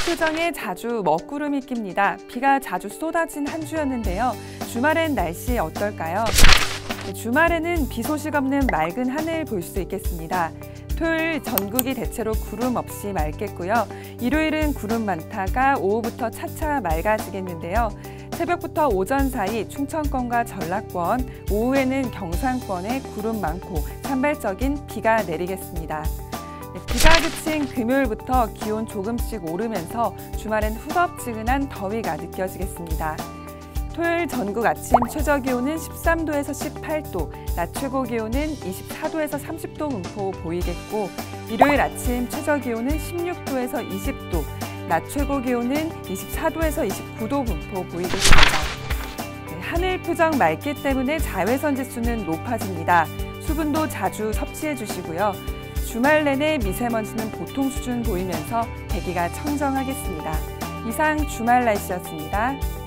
표정에 자주 먹구름이 낍니다. 비가 자주 쏟아진 한 주였는데요. 주말엔 날씨 어떨까요? 주말에는 비 소식 없는 맑은 하늘 볼 수 있겠습니다. 토요일 전국이 대체로 구름 없이 맑겠고요. 일요일은 구름 많다가 오후부터 차차 맑아지겠는데요. 새벽부터 오전 사이 충청권과 전라권, 오후에는 경상권에 구름 많고 산발적인 비가 내리겠습니다. 비가 그친 금요일부터 기온 조금씩 오르면서 주말엔 후덥지근한 더위가 느껴지겠습니다. 토요일 전국 아침 최저기온은 13도에서 18도, 낮 최고기온은 24도에서 30도 분포 보이겠고, 일요일 아침 최저기온은 16도에서 20도, 낮 최고기온은 24도에서 29도 분포 보이겠습니다. 하늘 표정 맑기 때문에 자외선 지수는 높아집니다. 수분도 자주 섭취해 주시고요. 주말 내내 미세먼지는 보통 수준 보이면서 대기가 청정하겠습니다. 이상 주말 날씨였습니다.